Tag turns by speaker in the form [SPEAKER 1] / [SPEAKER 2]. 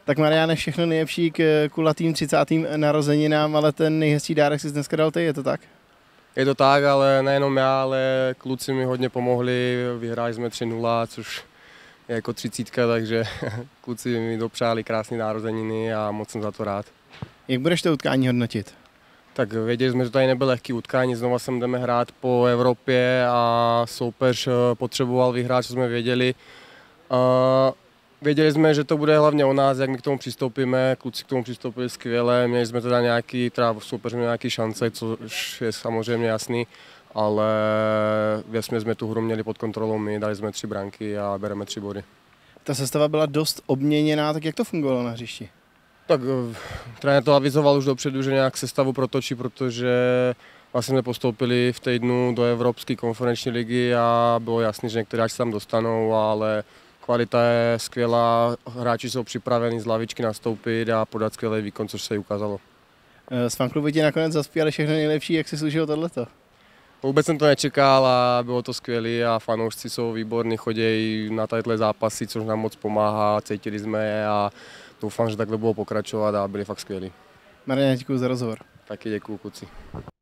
[SPEAKER 1] Tak Mariáne, všechno nejlepší k kulatým 30. narozeninám, ale ten nejhezčí dárek si dneska dal ty, je to tak?
[SPEAKER 2] Je to tak, ale nejenom já, ale kluci mi hodně pomohli, vyhráli jsme 3-0, což je jako 30, takže kluci mi dopřáli krásné narozeniny a moc jsem za to rád.
[SPEAKER 1] Jak budeš to utkání hodnotit?
[SPEAKER 2] Tak věděli jsme, že tady nebyl lehký utkání, znova sem jdeme hrát po Evropě a soupeř potřeboval vyhrát, co jsme věděli. Věděli jsme, že to bude hlavně o nás, jak my k tomu přistoupíme, kluci k tomu přistoupili skvěle, měli jsme teda soupeř měl nějaký šance, což je samozřejmě jasný, ale věřme, jsme tu hru měli pod kontrolou my, dali jsme 3 branky a bereme 3 body.
[SPEAKER 1] Ta sestava byla dost obměněná, tak jak to fungovalo na hřišti?
[SPEAKER 2] Tak trenér to avizoval už dopředu, že nějak sestavu protočí, protože vlastně jsme postoupili v týdnu do Evropské konferenční ligy a bylo jasné, že někteří se tam dostanou, ale kvalita je skvělá, hráči jsou připraveni z lavičky nastoupit a podat skvělý výkon, což se i ukázalo.
[SPEAKER 1] Z fanklubu ti nakonec zaspěli všechno nejlepší, jak si služil tohleto?
[SPEAKER 2] Vůbec jsem to nečekal a bylo to skvělé a fanoušci jsou výborní, chodí na tato zápasy, což nám moc pomáhá, cítili jsme je a doufám, že takhle budou pokračovat a byli fakt skvělí.
[SPEAKER 1] Mariáne, děkuji za rozhovor.
[SPEAKER 2] Taky děkuju, kluci.